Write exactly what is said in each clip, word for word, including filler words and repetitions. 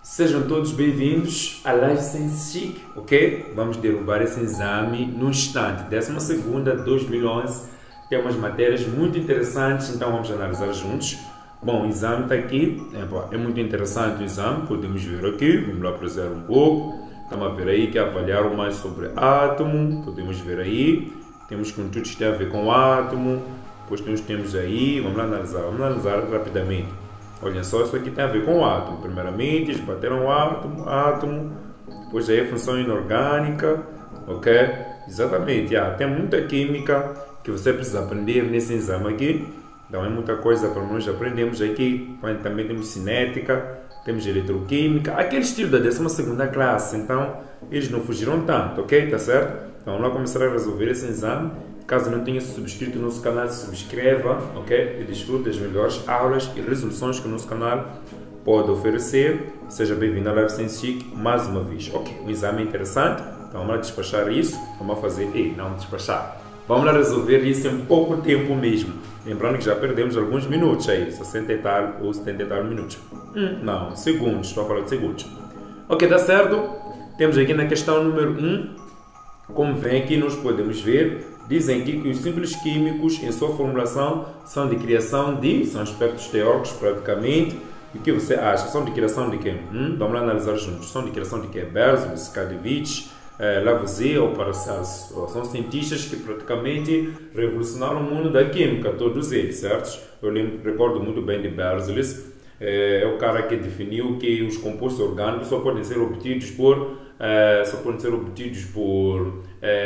Sejam todos bem-vindos à Live Science Chic, ok? Vamos derrubar esse exame no instante. décima segunda de dois mil e onze. Tem umas matérias muito interessantes, então vamos analisar juntos. Bom, o exame está aqui. É, é muito interessante o exame, podemos ver aqui. Vamos lá prosseguir um pouco. Estamos a ver aí que avaliaram mais sobre átomo. Podemos ver aí. Temos conteúdos que têm a ver com o átomo. Depois temos, temos aí. Vamos lá analisar. Vamos analisar rapidamente. Olha só, isso aqui tem a ver com o átomo. Primeiramente, eles bateram o átomo, átomo, depois aí a função inorgânica, ok? Exatamente, yeah, tem muita química que você precisa aprender nesse exame aqui. Então é muita coisa para nós aprendermos aqui. Também temos cinética, temos eletroquímica, aquele estilo da décima segunda classe. Então, eles não fugiram tanto, ok? Tá certo? Então vamos lá começar a resolver esse exame. Caso não tenha subscrito o nosso canal, se subscreva, ok? E desfrute das melhores aulas e resoluções que o nosso canal pode oferecer. Seja bem-vindo à Live Science Chic mais uma vez. Ok, o exame é interessante, então vamos lá despachar isso. Vamos fazer, ei, não despachar. Vamos lá resolver isso em pouco tempo mesmo. Lembrando que já perdemos alguns minutos aí, sessenta e tal ou setenta e tal minutos. Hum, não, segundos, estou a falar de segundos. Ok, tá certo? Temos aqui na questão número um, como vem aqui, nós podemos ver. Dizem aqui que os símbolos químicos, em sua formulação, são de criação de... São aspectos teóricos, praticamente. E o que você acha? São de criação de quem? Hum? Vamos lá analisar juntos. São de criação de quem? Berzelius, Skadevich, eh, Lavoisier ou Paracelso. São cientistas que praticamente revolucionaram o mundo da química, todos eles, certo? Eu lembro, recordo muito bem de Berzelius. É, é o cara que definiu que os compostos orgânicos só podem ser obtidos por... É, só podem ser obtidos por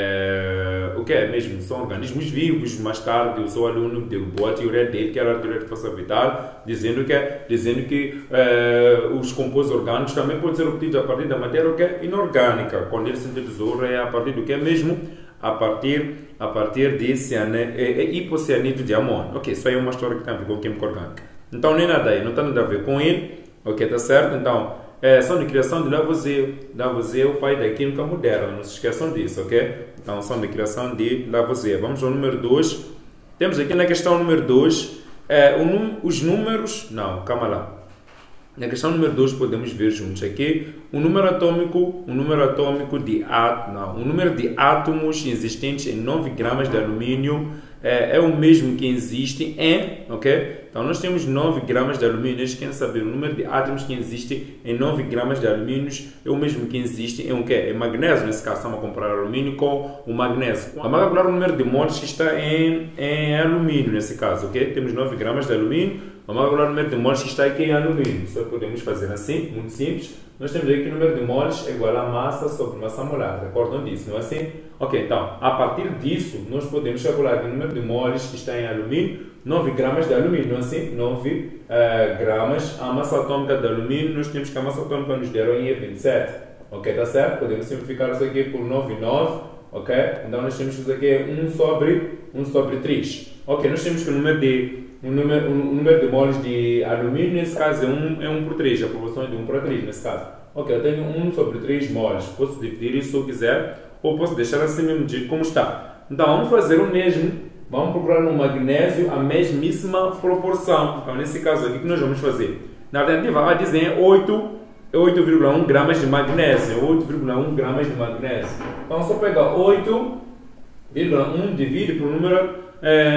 é, o que é mesmo? São organismos vivos. Mais tarde o seu aluno derrubou a teoria dele, que era a teoria de força vital, dizendo que, dizendo que é, os compostos orgânicos também podem ser obtidos a partir da matéria o que é inorgânica. Quando ele sintetizou, é a partir do que é mesmo? A partir, a partir de ciane, é, é hipocianeto de amônio. Ok, isso aí é uma história que tem a ver com química orgânica. Então nem nada aí, não tem nada a ver com ele. Ok, tá certo? Então É, são de criação de Lavoisier. Lavoisier é o pai da química moderna, não se esqueçam disso, ok? Então, são de criação de Lavoisier. Vamos ao número dois. Temos aqui na questão número dois, é, o num, os números... Não, calma lá. Na questão número dois podemos ver juntos aqui o número atômico, o número atômico de átomos, não, o número de átomos existentes em nove gramas de alumínio é, é o mesmo que existe em, ok? Então nós temos nove gramas de alumínio. Eles querem saber o número de átomos que existem em nove gramas de alumínio é o mesmo que existe em o quê? Em magnésio. Nesse caso estamos a comparar alumínio com o magnésio. Vamos calcular o número de moles que está em, em alumínio nesse caso, ok? Temos nove gramas de alumínio. Vamos calcular o número de moles que está aqui em alumínio. Só podemos fazer assim, muito simples. Nós temos aqui o número de moles igual a massa sobre massa molar. Recordam disso, não é assim? Ok, então, a partir disso, nós podemos calcular o número de moles que está em alumínio. nove gramas de alumínio, não é assim? nove uh, gramas. A massa atômica de alumínio, nós temos que a massa atômica nos deram em vinte e sete. Ok, tá certo? Podemos simplificar isso aqui por nove e nove. Ok? Então, nós temos que isso aqui um sobre, um sobre três. Ok, nós temos que o número de... O número, o número de moles de alumínio, nesse caso, é um, é um por três. A proporção é de um para três, nesse caso. Ok, eu tenho um sobre três moles. Posso dividir isso se eu quiser, ou posso deixar assim mesmo de como está. Então, vamos fazer o mesmo. Vamos procurar no magnésio a mesmíssima proporção. Então, nesse caso aqui, o que nós vamos fazer? Na alternativa A dizem oito vírgula um gramas de magnésio. oito vírgula um gramas de magnésio. Então, só pegar oito vírgula um, divide por número...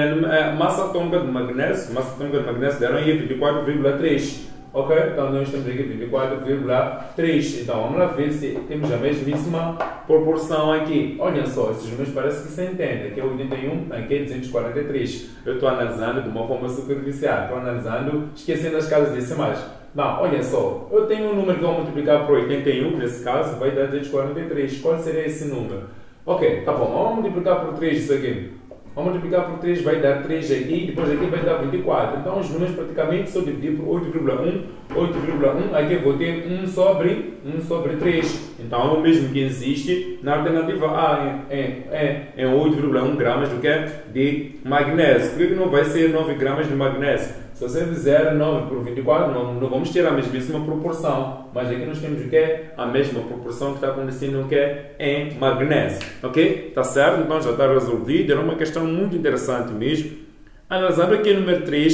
É, massa atômica de magnésio, massa atômica de magnésio deram aí vinte e quatro vírgula três, ok? Então nós temos aqui vinte e quatro vírgula três. Então vamos lá ver se temos a mesmíssima proporção aqui. Olha só, esses números parecem que se entendem. Aqui é oitenta e um, aqui é duzentos e quarenta e três. Eu estou analisando de uma forma superficial, estou analisando esquecendo as casas decimais. Não, olha só, eu tenho um número que eu vou multiplicar por oitenta e um, nesse caso vai dar duzentos e quarenta e três. Qual seria esse número? Ok, tá bom, vamos multiplicar por três isso aqui. Vamos multiplicar por três, vai dar três aqui, depois aqui vai dar vinte e quatro. Então, os números praticamente só dividir por oito vírgula um. oito vírgula um, aqui eu vou ter um sobre, um sobre três. Então, é o mesmo que existe. Na alternativa A é, é, é oito vírgula um gramas do que? De magnésio. Por que não vai ser nove gramas de magnésio? Se você fizer nove por vinte e quatro, não, não vamos ter a mesmíssima proporção. Mas aqui nós temos o que? A mesma proporção que está acontecendo o que? Em magnésio. Ok? Tá certo? Então já está resolvido. Era uma questão muito interessante mesmo. Analisando aqui o número três,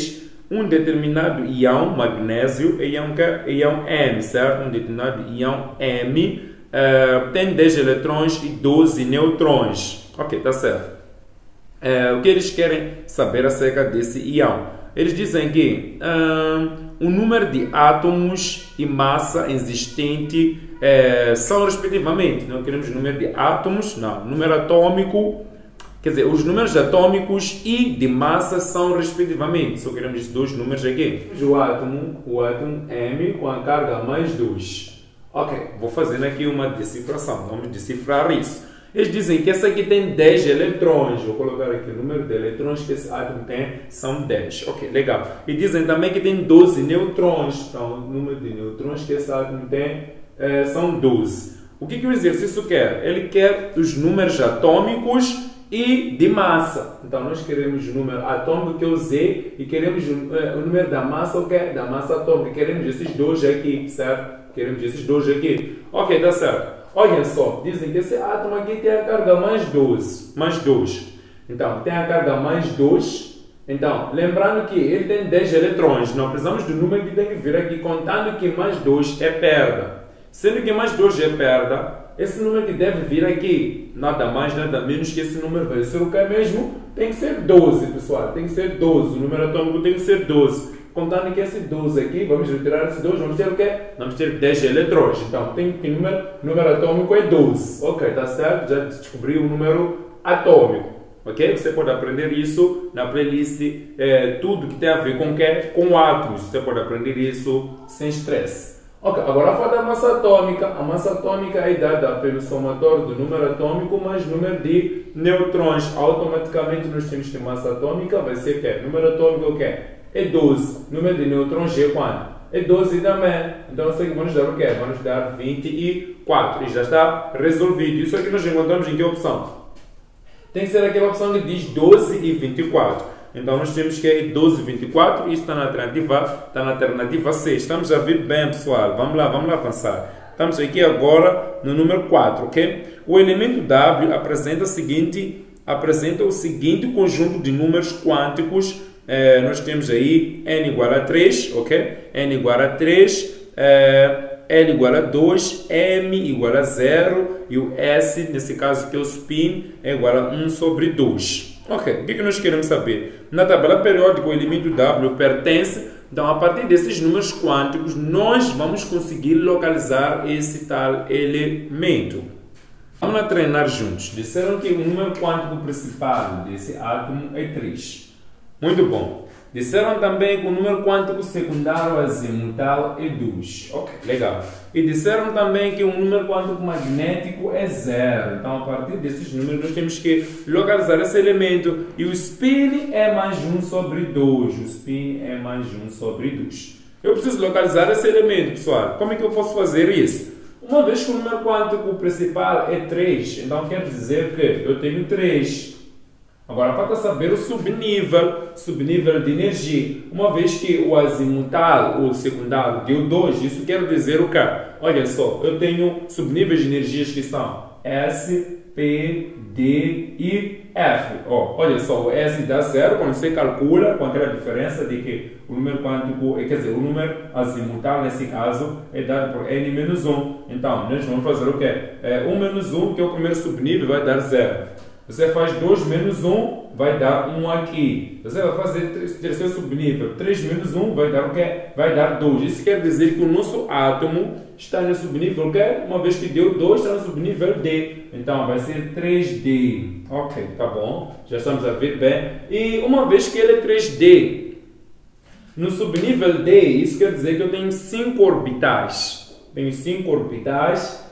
um determinado íon, magnésio, é íon, íon M, certo? Um determinado íon M uh, tem dez eletrões e doze neutrões. Ok, tá certo. Uh, o que eles querem saber acerca desse íon? Eles dizem que uh, o número de átomos e massa existente uh, são respectivamente, não queremos o número de átomos, não, número atômico, quer dizer, os números atômicos e de massa são respectivamente, só queremos esses dois números aqui. O átomo, o átomo M com a carga mais dois. Ok, vou fazendo aqui uma decifração, vamos decifrar isso. Eles dizem que esse aqui tem dez eletrões. Vou colocar aqui o número de eletrões que esse átomo tem, são dez. Ok, legal. E dizem também que tem doze neutrões. Então, o número de neutrões que esse átomo tem é, são doze. O que, que o exercício quer? Ele quer os números atômicos e de massa. Então, nós queremos o número atômico, que é o Z, e queremos o número da massa, o que é? Da massa atômica. Queremos esses dois aqui, certo? Queremos esses dois aqui. Ok, tá certo. Olhem só, dizem que esse átomo aqui tem a carga mais doze, mais dois. Então, tem a carga mais dois. Então, lembrando que ele tem dez eletrões, não precisamos do número que tem que vir aqui, contando que mais dois é perda. Sendo que mais dois é perda, esse número que deve vir aqui, nada mais, nada menos que esse número vai ser o que é mesmo? Tem que ser doze, pessoal, tem que ser doze, o número atômico tem que ser doze. Contando que esse doze aqui, vamos retirar esse doze, vamos ter o quê? Vamos ter dez eletrões. Então, tem que número, número atômico é doze. Ok, tá certo? Já descobri o número atômico. Ok? Você pode aprender isso na playlist, é, tudo que tem a ver com o quê? Com átomos. Você pode aprender isso sem estresse. Ok, agora fala da massa atômica. A massa atômica é dada pelo somatório do número atômico mais número de neutrões. Automaticamente nós temos que massa atômica vai ser o quê? Número atômico é o quê? É doze. Número de neutrões é quanto? É doze também. Então, isso aqui vai nos dar o quê? Vai nos dar vinte e quatro. E já está resolvido. Isso aqui nós encontramos em que opção? Tem que ser aquela opção que diz doze e vinte e quatro. Então, nós temos que ir doze e vinte e quatro. Isso está na alternativa, está na alternativa C. Estamos a ver bem, pessoal. Vamos lá, vamos lá avançar. Estamos aqui agora no número quatro, ok? O elemento W apresenta o seguinte, apresenta o seguinte conjunto de números quânticos. É, nós temos aí n igual a três, ok? N igual a três, é, L igual a dois, M igual a zero e o S, nesse caso que é o spin, é igual a um sobre dois. Ok, o que, que nós queremos saber? Na tabela periódica, o elemento W pertence, então a partir desses números quânticos, nós vamos conseguir localizar esse tal elemento. Vamos lá treinar juntos. Disseram que o número quântico principal desse átomo é três. Muito bom. Disseram também que o número quântico secundário azimutal é dois. Ok, legal. E disseram também que o número quântico magnético é zero. Então, a partir desses números, nós temos que localizar esse elemento. E o spin é mais um sobre dois. O spin é mais um sobre dois. Eu preciso localizar esse elemento, pessoal. Como é que eu posso fazer isso? Uma vez que o número quântico principal é três, então quer dizer que eu tenho três. Agora, falta saber o subnível, subnível de energia. Uma vez que o azimutal, o secundário, deu dois, isso quer dizer o quê? Olha só, eu tenho subníveis de energias que são S, P, D e F. Oh, olha só, o S dá zero quando você calcula com aquela diferença de que o número quântico, quer dizer, o número azimutal, nesse caso, é dado por N menos um. Então, nós vamos fazer o quê? É, um menos um, que é o primeiro subnível, vai dar zero. Você faz dois menos um, vai dar um aqui. Você vai fazer terceiro subnível. três menos um vai dar o quê? Vai dar dois. Isso quer dizer que o nosso átomo está no subnível quê? Uma vez que deu dois, está no subnível D. Então, vai ser três D. Ok, tá bom. Já estamos a ver bem. E uma vez que ele é três D, no subnível D, isso quer dizer que eu tenho cinco orbitais. Tenho cinco orbitais.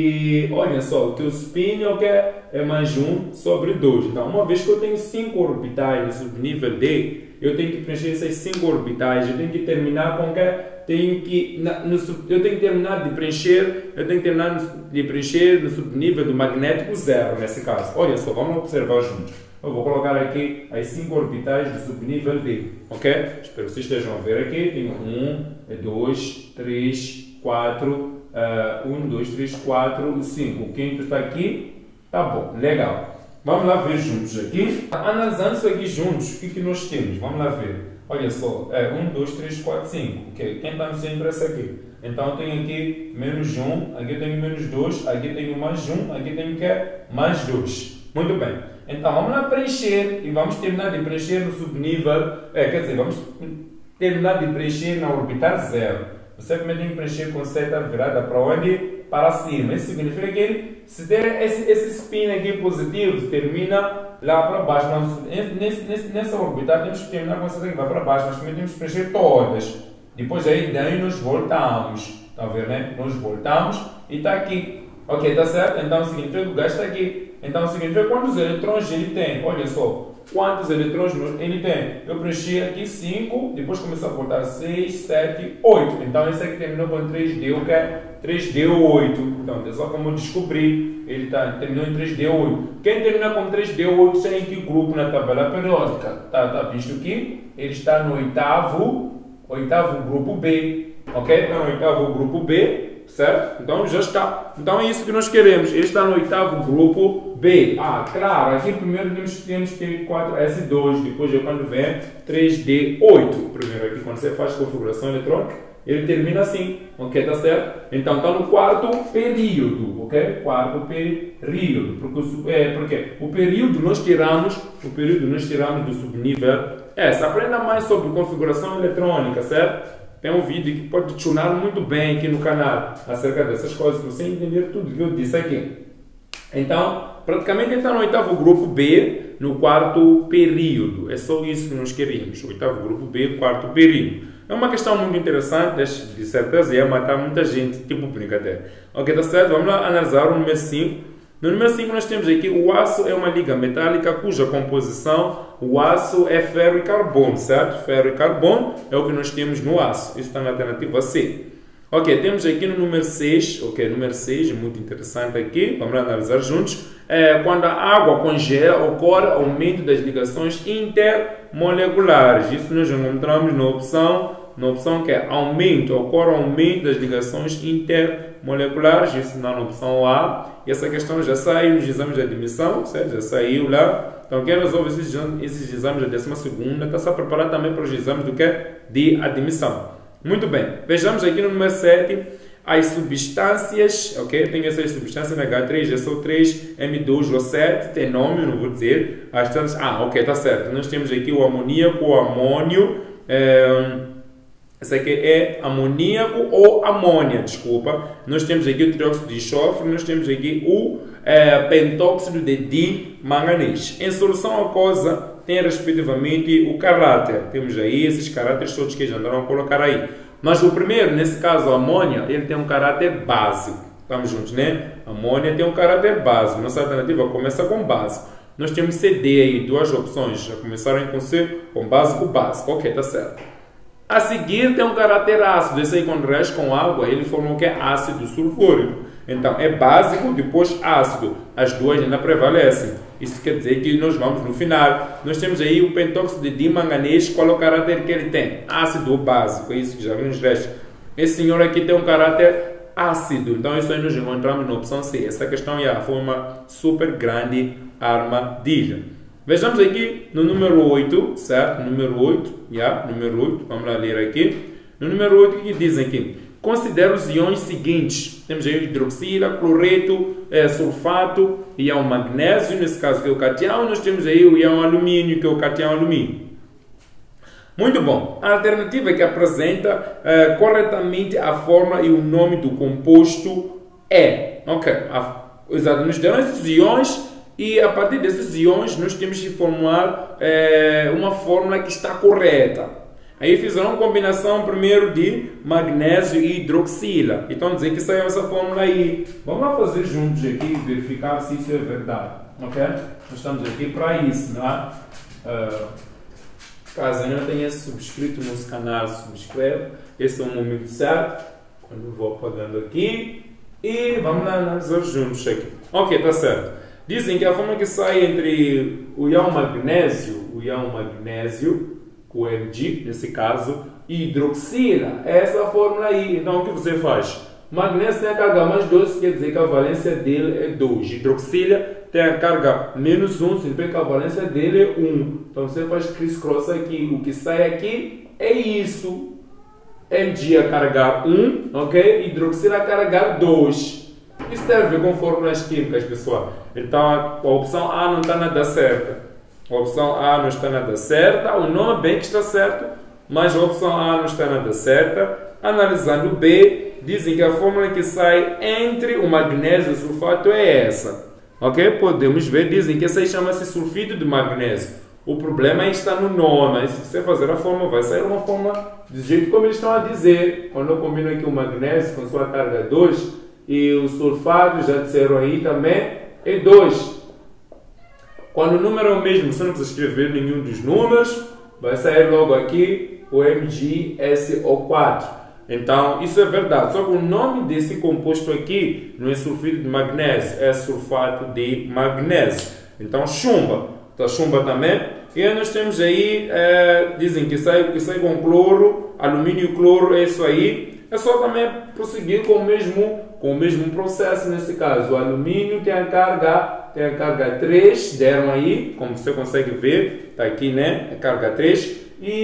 E olha só, o teu spin é mais um sobre dois. Então, uma vez que eu tenho cinco orbitais no subnível D, eu tenho que preencher essas cinco orbitais. Eu tenho que terminar com que tenho que na, no, eu tenho que terminar de preencher, eu tenho que terminar de preencher no subnível do magnético zero nesse caso. Olha só, vamos observar juntos. Eu vou colocar aqui as cinco orbitais do subnível D, ok? Espero que vocês estejam a ver aqui. Tenho um, dois, três, quatro. Uh, um, dois, três, quatro, cinco. O quinto está aqui. Tá bom, legal. Vamos lá ver juntos aqui. Analisando isso aqui juntos, o que, que nós temos? Vamos lá ver. Olha só, é um, dois, três, quatro, cinco. Okay. Quem está no centro é esse aqui. Então eu tenho aqui menos um, aqui eu tenho menos dois, aqui eu tenho mais um, aqui eu tenho que mais dois. Muito bem. Então vamos lá preencher e vamos terminar de preencher no subnível, é, quer dizer, vamos terminar de preencher na orbital zero. Você também tem que preencher com seta virada para onde? Para cima. Isso significa que se der esse, esse spin aqui positivo, termina lá para baixo. Não, nesse, nesse, nessa orbital temos que terminar com seta que vai para baixo, mas também temos que preencher todas. Depois aí daí nós voltamos. Está vendo, né? Nós voltamos e está aqui. Ok, está certo? Então significa que o gás está aqui. Então significa quantos eletrões ele tem. Olha só. Quantos eletrões ele tem? Eu preenchi aqui cinco, depois começou a voltar seis, sete, oito. Então esse aqui terminou com três D, o que é? três D oito. Então, é só como eu descobri, ele tá, terminou em três D oito. Quem termina com três D oito tem que grupo na tabela periódica? Tá, tá visto que ele está no oitavo, oitavo grupo B. Ok? Está no oitavo grupo B. Certo? Então já está. Então é isso que nós queremos. Ele está no oitavo grupo B. Ah, claro, aqui primeiro temos, temos que ter quatro S dois, depois é quando vem três D oito. Primeiro aqui, quando você faz configuração eletrônica, ele termina assim. Ok, tá certo? Então está no quarto período. Ok? Quarto período. Porque, é, porque o período nós tiramos, o período nós tiramos do subnível S. Aprenda mais sobre configuração eletrônica, certo? Tem um vídeo que pode tunar muito bem aqui no canal acerca dessas coisas, para você entender tudo que eu disse aqui. Então, praticamente está no oitavo grupo B, no quarto período. É só isso que nós queremos. Oitavo grupo B, quarto período. É uma questão muito interessante, de certeza, ia matar muita gente, tipo brincadeira. Ok, tá certo? Vamos lá analisar o número cinco. No número cinco nós temos aqui o aço é uma liga metálica cuja composição, o aço é ferro e carbono, certo? Ferro e carbono é o que nós temos no aço. Isso está na alternativa C. Ok, temos aqui no número seis, ok, número seis, muito interessante aqui, vamos lá analisar juntos. É, quando a água congela, ocorre aumento das ligações intermoleculares. Isso nós encontramos na opção, na opção que é aumento, ocorre aumento das ligações intermoleculares, isso está na opção A. E essa questão já saiu nos exames de admissão, certo? Já saiu lá. Então, quem resolve esses, esses exames da décima segunda está se preparado também para os exames do que? De admissão. Muito bem. Vejamos aqui no número sete, as substâncias, ok? Tem essas substâncias H três, G S O três, M dois O sete, tem nome, não vou dizer. As trans... Ah, ok, está certo. Nós temos aqui o amoníaco, o amônio. É... Esse aqui é amoníaco ou amônia, desculpa. Nós temos aqui o trióxido de enxofre, nós temos aqui o é, pentóxido de dimanganês. Em solução aquosa, tem respectivamente o caráter. Temos aí esses caráteres todos que já andaram a colocar aí. Mas o primeiro, nesse caso, a amônia, ele tem um caráter básico. Estamos juntos, né? A amônia tem um caráter básico. Nossa alternativa começa com básico. Nós temos C D aí, duas opções. Já começaram com C, com básico, básico. Ok, tá certo. A seguir tem um caráter ácido, esse aí quando reage com água, ele forma o que é ácido sulfúrico. Então é básico, depois ácido. As duas ainda prevalecem. Isso quer dizer que nós vamos no final. Nós temos aí o pentóxido de dimanganês, qual é o caráter que ele tem? Ácido ou básico, é isso que já nos resta. Esse senhor aqui tem um caráter ácido, então isso aí nós encontramos na opção C. Essa questão já foi uma super grande armadilha. Vejamos aqui no número oito, certo? Número oito, yeah, número oito, vamos lá ler aqui. No número oito, o que dizem aqui? Considera os íons seguintes. Temos aí o hidroxila, cloreto, é, sulfato, íon magnésio, nesse caso que é o cátion. Nós temos aí o íon alumínio, que é o cátion alumínio. Muito bom. A alternativa que apresenta é, corretamente a forma e o nome do composto é. Ok, a, exato, nos deram esses íons. E a partir desses íons nós temos que formular é, uma fórmula que está correta. Aí fizeram uma combinação primeiro de magnésio e hidroxila. Então dizer que saiu essa fórmula aí. Vamos lá fazer juntos aqui, verificar se isso é verdade. Ok? Nós estamos aqui para isso, não é? Uh, caso ainda não tenha subscrito no nosso canal, subscreve. Esse é o momento certo. Quando eu vou apagando aqui. E vamos lá analisar juntos aqui. Ok, tá certo. Dizem que a forma que sai entre o íon magnésio, o íon magnésio, o M G, nesse caso, e hidroxila, é essa fórmula aí. Então, o que você faz? O magnésio tem a carga mais doce, quer dizer que a valência dele é dois. Hidroxila tem a carga menos um, significa que a valência dele é um. Então você faz criss-cross aqui, o que sai aqui é isso. M G a carregar um, ok? Hidroxila a carregar dois. Isso tem a ver com fórmulas químicas, pessoal. Então a opção A não está nada certa. A opção A não está nada certa. O nome bem que está certo, mas a opção A não está nada certa. Analisando B, dizem que a fórmula que sai entre o magnésio e o sulfato é essa. Ok? Podemos ver, dizem que essa aí chama-se sulfito de magnésio. O problema aí está no nome. Aí, se você fazer a fórmula, vai sair uma fórmula do jeito como eles estão a dizer. Quando eu combino aqui o magnésio com sua carga dois e o sulfato, já disseram aí também, é dois. Quando o número é o mesmo, você não precisa escrever nenhum dos números, vai sair logo aqui o M G S O quatro. Então, isso é verdade. Só que o nome desse composto aqui não é sulfito de magnésio, é sulfato de magnésio. Então, chumba. Tá chumba também. E aí nós temos aí, é, dizem que sai, que sai com cloro, alumínio e cloro, é isso aí. É só também prosseguir com o mesmo, com o mesmo processo nesse caso. O alumínio tem a carga, tem a carga três, deram aí, como você consegue ver, tá aqui, né? A carga três.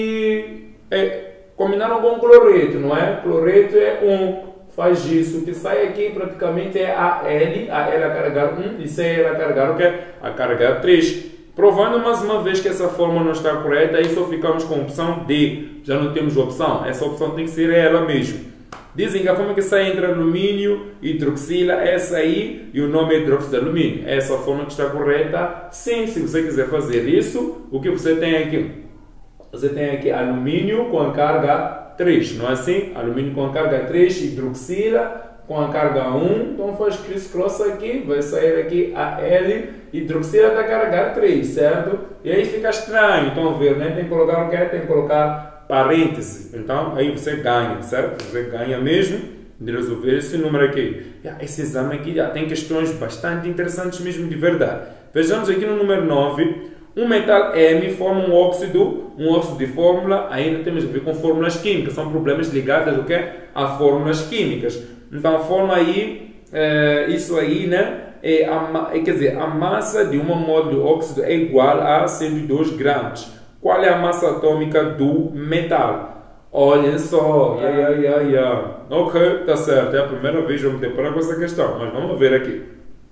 E é, combinaram com o cloreto, não é? Cloreto é um. Faz isso. O que sai aqui praticamente é a L, a L a carregar um e C a carregar o que? A carregar três. Provando mais uma vez que essa fórmula não está correta, aí só ficamos com a opção D. Já não temos opção. Essa opção tem que ser ela mesmo. Dizem que a forma que sai entre alumínio e hidroxila é essa aí, e o nome é hidróxido de alumínio. Essa é a forma que está correta. Sim, se você quiser fazer isso, o que você tem aqui? Você tem aqui alumínio com a carga três, não é assim? Alumínio com a carga três, hidroxila com a carga um, então faz criss-cross aqui, vai sair aqui a L, hidroxila está a carregar três, certo? E aí fica estranho, então ver, né? Tem que colocar o que? Tem que colocar parêntese, então aí você ganha, certo? Você ganha mesmo de resolver esse número aqui. Esse exame aqui já tem questões bastante interessantes mesmo de verdade. Vejamos aqui no número nove, um metal M forma um óxido, um óxido de fórmula, ainda temos a ver com fórmulas químicas, são problemas ligados ao que? A fórmulas químicas. Então, a forma aí, é, isso aí, né, é, a, é, quer dizer, a massa de uma mole de óxido é igual a cento e dois gramas. Qual é a massa atômica do metal? Olhem só, yeah, yeah, yeah, yeah. Ok, tá certo, é a primeira vez que eu me deparo com essa questão, mas vamos ver aqui.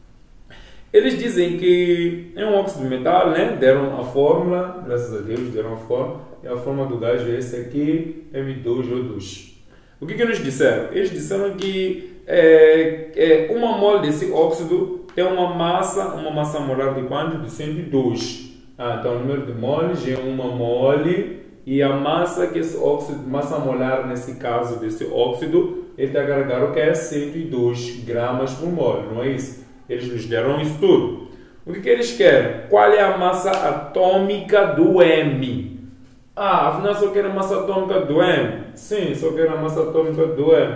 Eles dizem que é um óxido de metal, né, deram a fórmula, graças a Deus, deram a fórmula, e a fórmula do gás é esse aqui, M dois O dois. O que que eles disseram? Eles disseram que é, é, uma mole desse óxido tem uma massa, uma massa molar de quanto? De cento e dois. Ah, então o número de moles é uma mole e a massa que esse óxido, massa molar nesse caso desse óxido, ele está a carregar o que é cento e dois gramas por mole, não é isso? Eles nos deram isso tudo. O que que eles querem? Qual é a massa atômica do M? Ah, afinal só quero a massa atômica do M. Sim, só quero a massa atômica do M.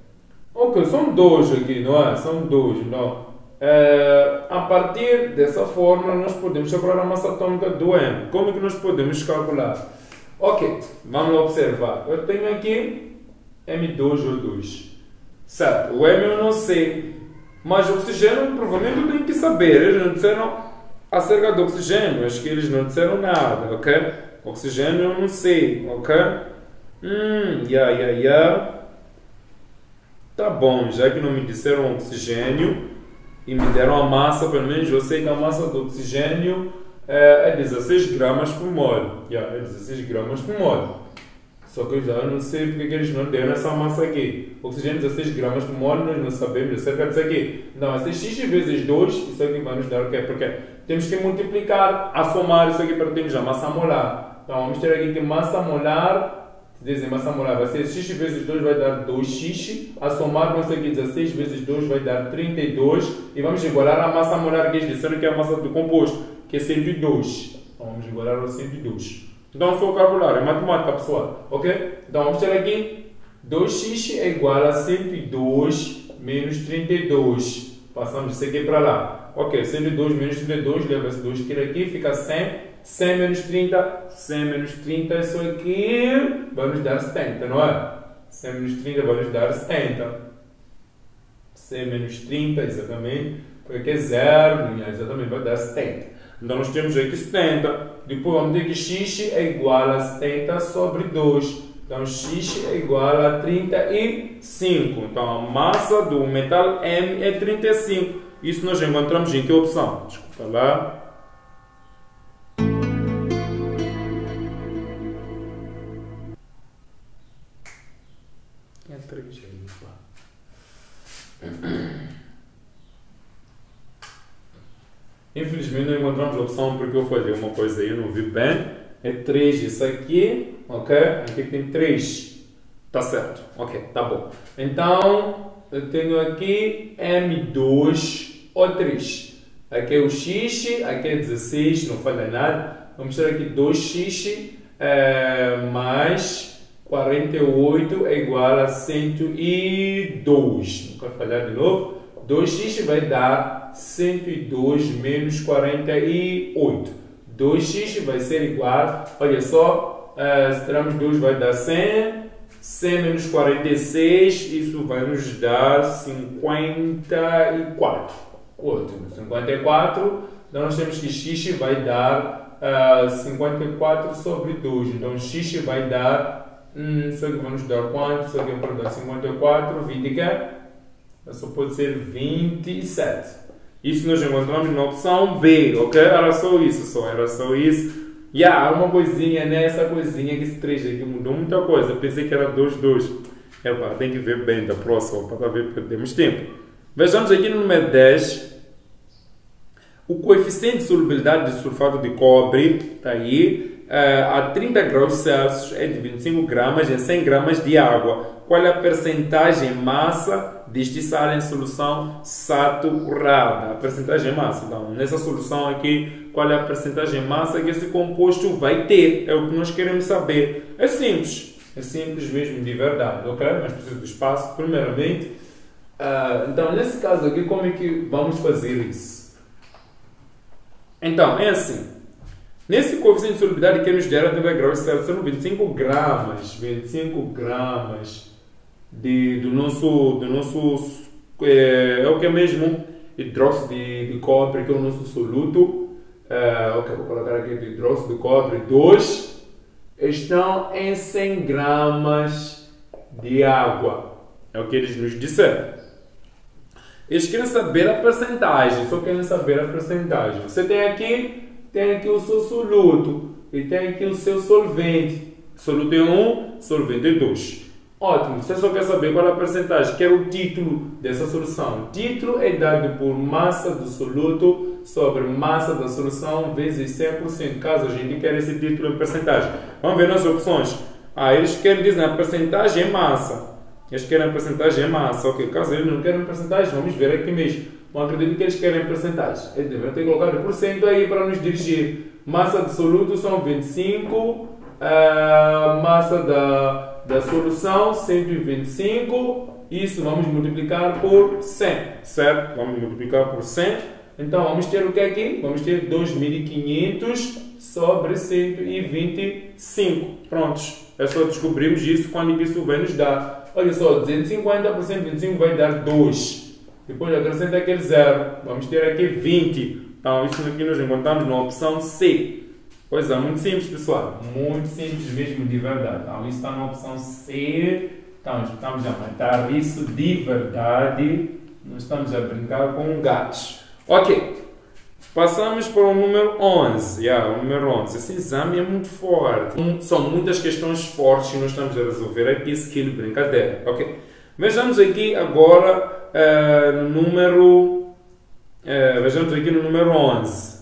Ok, são dois aqui, não é? São dois, não. É, a partir dessa fórmula, nós podemos calcular a massa atômica do M. Como é que nós podemos calcular? Ok, vamos lá observar. Eu tenho aqui M dois O dois. Certo, o M eu não sei. Mas o oxigênio, provavelmente, eu tenho que saber. Eles não disseram acerca do oxigênio. Acho que eles não disseram nada, ok? Oxigênio eu não sei, ok? Hum, yeah, yeah, yeah. Tá bom, já que não me disseram oxigênio e me deram a massa, pelo menos eu sei que a massa do oxigênio é, é dezesseis gramas por mole. Yeah, é dezesseis gramas por mole. Só que eu já não sei porque que eles não deram essa massa aqui. Oxigênio dezesseis gramas por mole, nós não sabemos acerca disso aqui. Não, esse x vezes dois, isso aqui vai nos dar o quê? Porque temos que multiplicar, a somar isso aqui para termos a massa molar. Então, vamos ter aqui que massa molar, dizem massa molar, vai ser x vezes dois vai dar dois x, a somar com isso aqui dezesseis vezes dois vai dar trinta e dois, e vamos igualar a massa molar que eles disseram que é a massa do composto, que é cento e dois. Então, vamos igualar ao cento e dois. Então, só calcular, é matemática, pessoal, ok? Então, vamos ter aqui dois x é igual a cento e dois menos trinta e dois. Passamos isso aqui para lá. Ok, cento e dois menos trinta e dois, leva esse dois aqui, fica cem. cem menos trinta, cem menos trinta, isso aqui vai nos dar setenta, não é? cem menos trinta vai nos dar setenta. cem menos trinta, exatamente, porque aqui é zero, exatamente, vai dar setenta. Então nós temos aqui setenta, depois vamos ter que x é igual a setenta sobre dois. Então x é igual a trinta e cinco. Então a massa do metal M é trinta e cinco. Isso nós encontramos em que opção? Desculpa lá. É três, infelizmente não encontramos a opção porque eu falei uma coisa aí, eu não vi bem. É três isso aqui, ok? Aqui tem três. Tá certo, ok, tá bom. Então, eu tenho aqui M dois O três. Aqui é o X, aqui é dezesseis, não falha nada. Vamos ter aqui dois x é, mais quarenta e oito é igual a cento e dois. Não quero falhar de novo. dois x vai dar cento e dois menos quarenta e oito. dois x vai ser igual, olha só, uh, se tirarmos dois vai dar cem. cem menos quarenta e seis, isso vai nos dar cinquenta e quatro. Ótimo, cinquenta e quatro. Então nós temos que x vai dar uh, cinquenta e quatro sobre dois. Então x vai dar, hum, isso aqui vai nos dar quanto? Isso aqui vai dar cinquenta e quatro, vinte e quê? Só pode ser vinte e sete. Isso nós encontramos na opção B, ok? Era só isso, só era só isso. E yeah, há uma coisinha nessa coisinha que esse três aqui mudou muita coisa. Pensei que era dois, dois. Epa, tem que ver bem da próxima para ver porque temos tempo. Vejamos aqui no número dez. O coeficiente de solubilidade de sulfato de cobre está aí. Uh, a trinta graus Celsius é de vinte e cinco gramas em cem gramas de água. Qual é a percentagem massa deste sal em solução saturada? A percentagem massa. Então, nessa solução aqui, qual é a percentagem massa que esse composto vai ter? É o que nós queremos saber. É simples. É simples mesmo, de verdade, ok? Mas preciso de espaço, primeiramente. Uh, então, nesse caso aqui, como é que vamos fazer isso? Então, é assim. Nesse coeficiente de solubilidade que nos deram trinta graus Celsius, são vinte e cinco gramas, vinte e cinco gramas de, do nosso, do nosso é, é o que é mesmo hidróxido de, de cobre, que é o nosso soluto. É, ok, vou colocar aqui de hidróxido de cobre dois, estão em cem gramas de água. É o que eles nos disseram. Eles querem saber a percentagem, só querem saber a percentagem. Você tem aqui tem aqui o seu soluto e tem aqui o seu solvente. Soluto é um, solvente é dois. Ótimo, você só quer saber qual é a percentagem, quer o título dessa solução. O título é dado por massa do soluto sobre massa da solução vezes cem por cento, caso a gente queira esse título em percentagem. Vamos ver nas opções. Ah, eles querem dizer a percentagem é massa. Eles querem a percentagem é massa. Ok, caso eles não querem percentagem, vamos ver aqui mesmo. Não acredito que eles querem porcentagem. Eles devem ter colocado por cento aí para nos dirigir. Massa de soluto são vinte e cinco. Uh, massa da, da solução cento e vinte e cinco. Isso vamos multiplicar por cem. Certo? Vamos multiplicar por cem. Então vamos ter o que aqui? Vamos ter dois mil e quinhentos sobre cento e vinte e cinco. Prontos. É só descobrirmos isso quando isso vai nos dar. Olha só, duzentos e cinquenta por cento de vinte e cinco vai dar dois. Depois acrescenta aquele zero. Vamos ter aqui vinte. Então, isso aqui nós encontramos na opção C. Coisa muito simples, pessoal. Muito simples mesmo, de verdade. Então, isso está na opção C. Então, estamos a matar isso de verdade. Não estamos a brincar com gatos. Ok. Passamos para o número onze. Yeah, o número onze. Esse exame é muito forte. São muitas questões fortes que nós estamos a resolver aqui. Skill brincadeira. Ok. Vejamos aqui agora uh, no número. Uh, vejamos aqui no número onze.